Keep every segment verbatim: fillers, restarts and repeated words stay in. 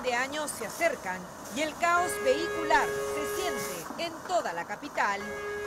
de año se acercan y el caos vehicular se siente en toda la capital.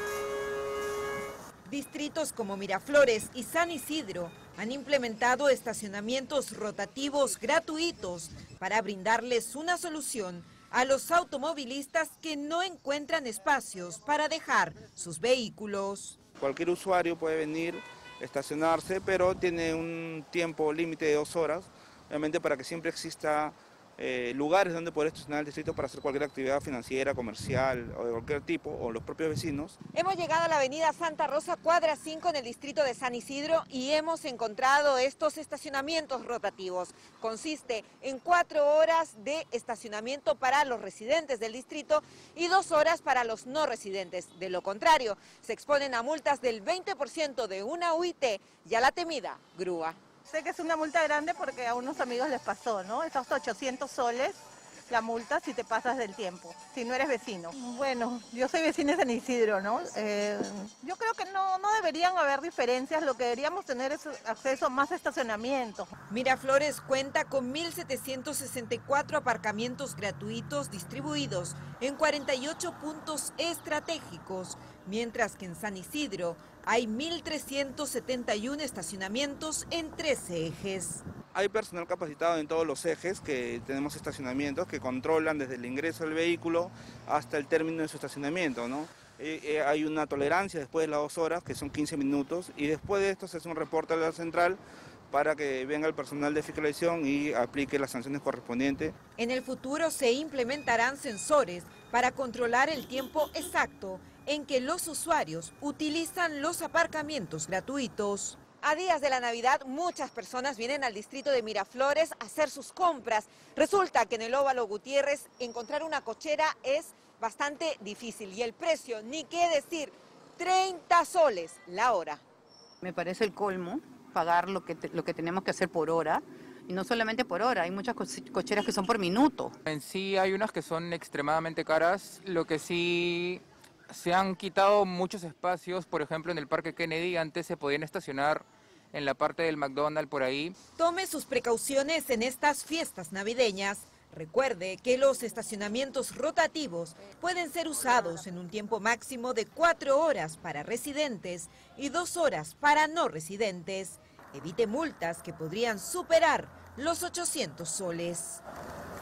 Distritos como Miraflores y San Isidro han implementado estacionamientos rotativos gratuitos para brindarles una solución a los automovilistas que no encuentran espacios para dejar sus vehículos. Cualquier usuario puede venir, estacionarse, pero tiene un tiempo límite de dos horas, obviamente para que siempre exista eh, lugares donde poder estacionar el distrito para hacer cualquier actividad financiera, comercial o de cualquier tipo, o los propios vecinos. Hemos llegado a la avenida Santa Rosa, cuadra cinco, en el distrito de San Isidro, y hemos encontrado estos estacionamientos rotativos. Consiste en cuatro horas de estacionamiento para los residentes del distrito y dos horas para los no residentes. De lo contrario, se exponen a multas del veinte por ciento de una U I T y a la temida grúa. Sé que es una multa grande porque a unos amigos les pasó, ¿no? Es hasta ochocientos soles la multa si te pasas del tiempo, si no eres vecino. Bueno, yo soy vecina de San Isidro, ¿no? Eh, yo creo que no, no deberían haber diferencias, lo que deberíamos tener es acceso a más estacionamientos. Miraflores cuenta con mil setecientos sesenta y cuatro aparcamientos gratuitos distribuidos en cuarenta y ocho puntos estratégicos, mientras que en San Isidro hay mil trescientos setenta y uno estacionamientos en trece ejes. Hay personal capacitado en todos los ejes, que tenemos estacionamientos que controlan desde el ingreso del vehículo hasta el término de su estacionamiento, ¿no? Eh, eh, hay una tolerancia después de las dos horas, que son quince minutos, y después de esto se hace un reporte a la central para que venga el personal de fiscalización y aplique las sanciones correspondientes. En el futuro se implementarán sensores para controlar el tiempo exacto en que los usuarios utilizan los aparcamientos gratuitos. A días de la Navidad, muchas personas vienen al distrito de Miraflores a hacer sus compras. Resulta que en el Óvalo Gutiérrez encontrar una cochera es bastante difícil y el precio, ni qué decir, treinta soles la hora. Me parece el colmo pagar lo que, te, lo que tenemos que hacer por hora, y no solamente por hora, hay muchas cocheras que son por minuto. En sí hay unas que son extremadamente caras, lo que sí se han quitado muchos espacios, por ejemplo en el Parque Kennedy antes se podían estacionar en la parte del McDonald's por ahí. Tome sus precauciones en estas fiestas navideñas. Recuerde que los estacionamientos rotativos pueden ser usados en un tiempo máximo de cuatro horas para residentes y dos horas para no residentes. Evite multas que podrían superar los ochocientos soles.